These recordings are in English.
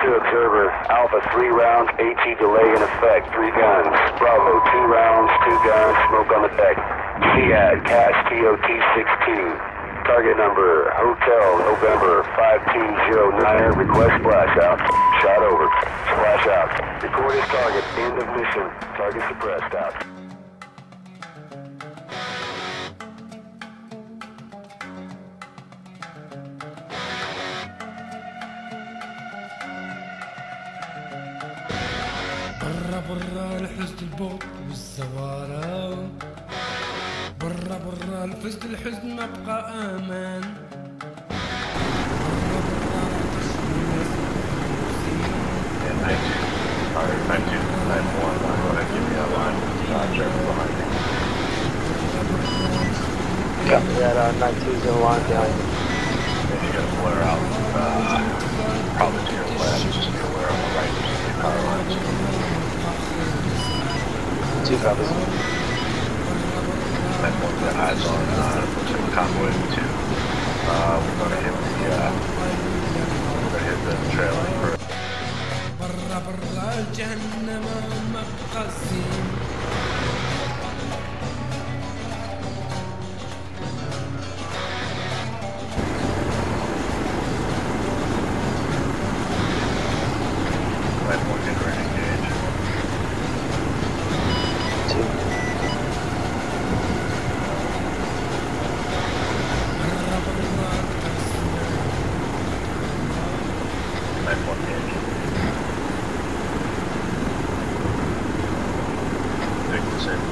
to observer. Alpha 3 rounds, AT delay in effect, 3 guns. Bravo 2 rounds, 2 guns, smoke on the deck. SEAD, CAS TOT 62. Target number, Hotel November 5209, request splash out. Shot over. Splash out. Record his target. End of mission. Target suppressed out. برا برا الحزن البغض والزوارة برا برا الحزن ما بقى امان برا برا Copy that, 92's in line behind you. Then you're gonna flare out, probably to your left, just be aware on the right, just the power lines. 2 copies. That one's got eyes on, looks like convoy 2. We're gonna hit the trailing for برا برا الجهنم ما بقى الزين that one getting ready to engage. 2. برا برا That one engage. Dickinson.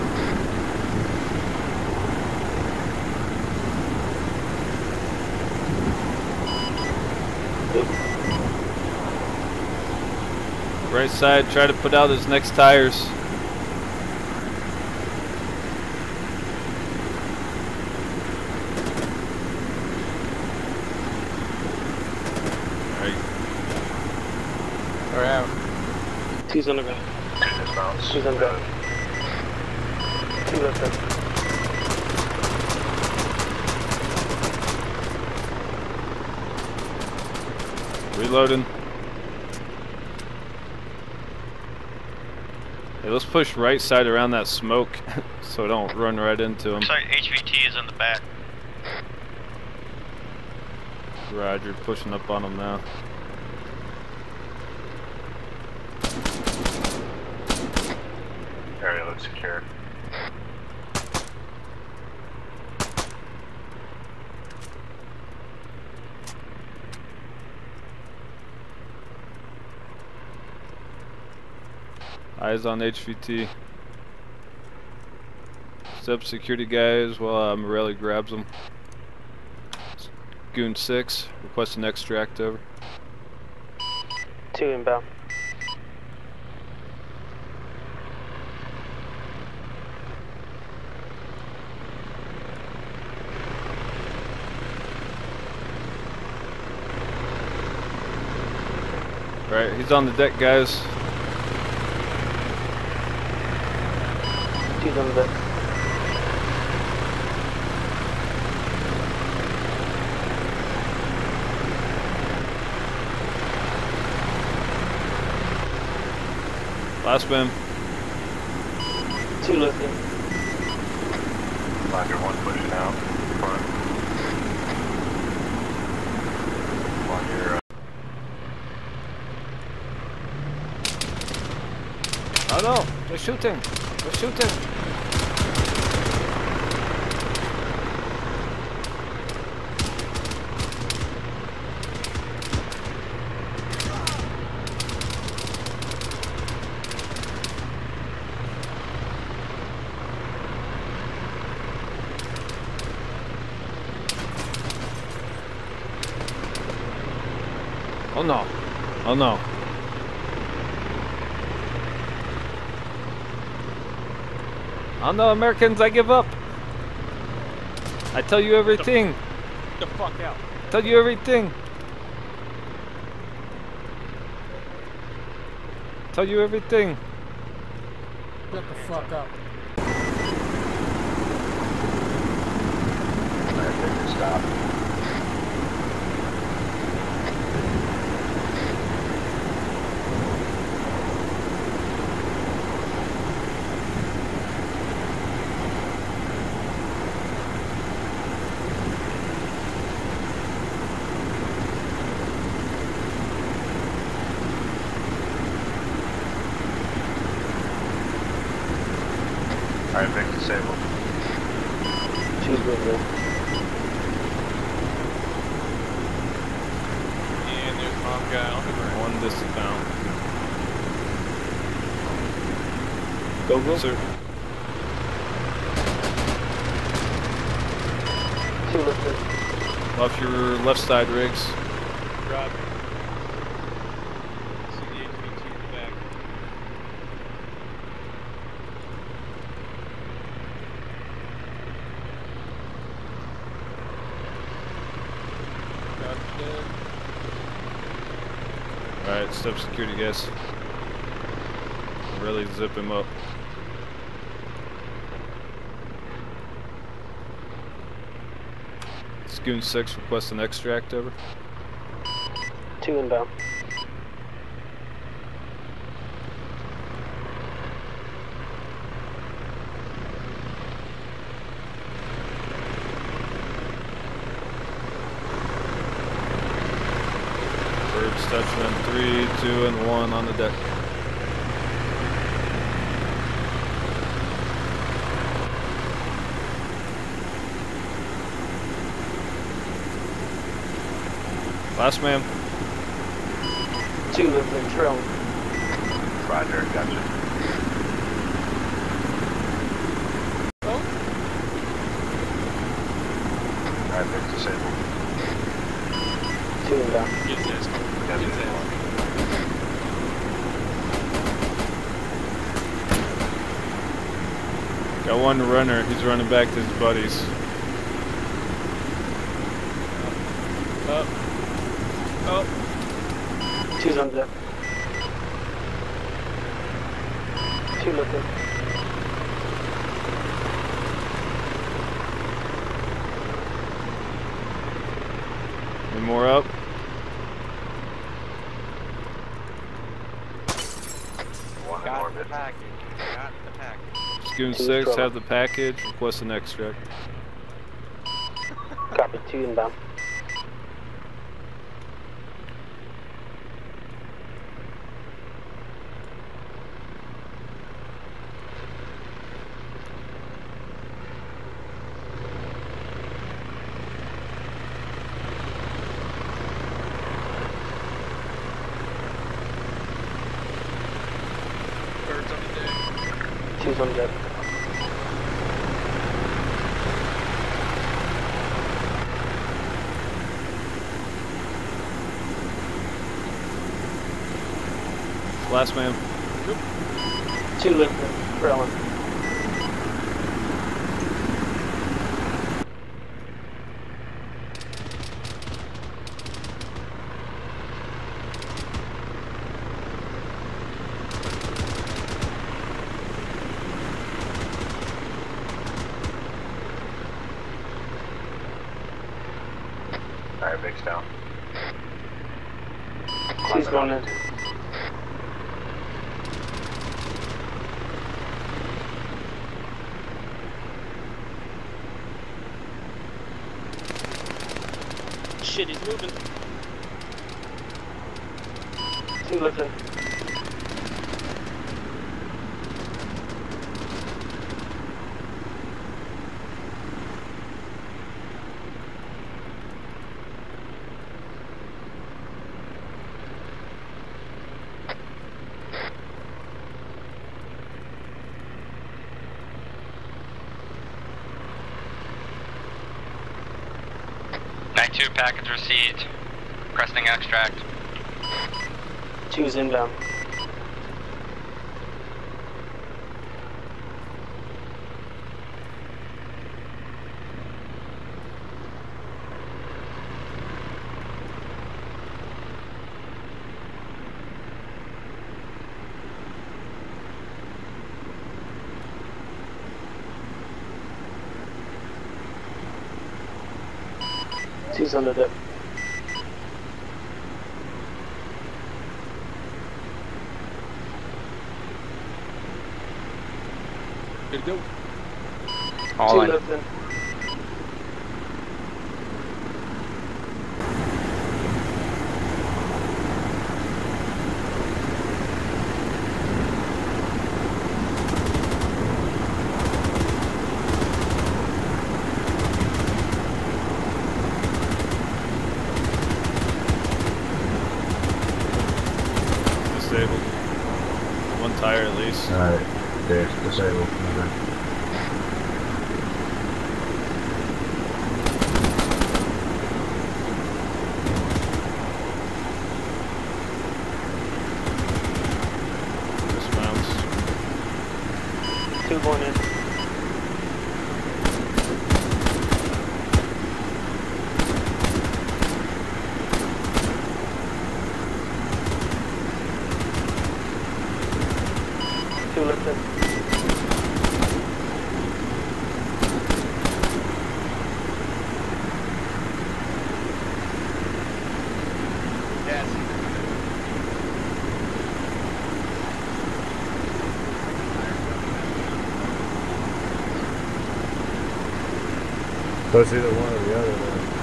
Right side, try to put out his next tires. Alright. We're out. 2's on the ground. 2 dismounts. 2's on the ground. 2 left up. Reloading. Hey, let's push right side around that smoke so I don't run right into him. Sorry, HVT is in the back. Roger, pushing up on him now. Area looks secure. Eyes on HVT. Step security guys while Morelli grabs him. Goon 6, request an extract over. 2 inbound. Right, he's on the deck, guys. 2's on the deck. Last swim. 2 left in. Roger, 1 pushing out front. On your Oh no, they're shooting. They're shooting. Oh no. Oh no. Oh no, Americans, I give up. I tell you everything. Get the fuck out. Tell you everything. Tell you everything. Get the fuck out. I stop. disabled. Two's moving. And there's the wrong guy on the ground. One dismount. Go, go. Sir. Two lifted. Off your left side, Riggs. Drop. See the HV2 in the back. Drop dead. Alright, step security, guys. Really zip him up. Scoon 6 request an extract, over. Two inbound. Birds touching in 3, 2, and 1 on the deck. Last man. Two lifted. Trailing. Roger, gotcha. Alright, Vic's disabled. Two inbound. Get this. Gotcha. Get this. Got one runner. He's running back to his buddies. Up. Up. Two's on deck. Two lifted. Any more up? One in Got the orbit. package. Got the package. Scoon Two 6 trouble. have the package. Request an extract. Copy. Two inbound. Birds on the deck. Two's on deck. Last man. Two lifted. Trailing. Alright, Vic's down. Two's going in. Shit, he's moving. Two lifted. Night 2 package received. Requesting extract. Two's inbound. Two's under deck. Good to go. All Two in. lifted. disabled. One tire at least. Alright, yeah, disabled. Okay. Dismounts. 2 going in. Two lifted. So it's either one or the other then.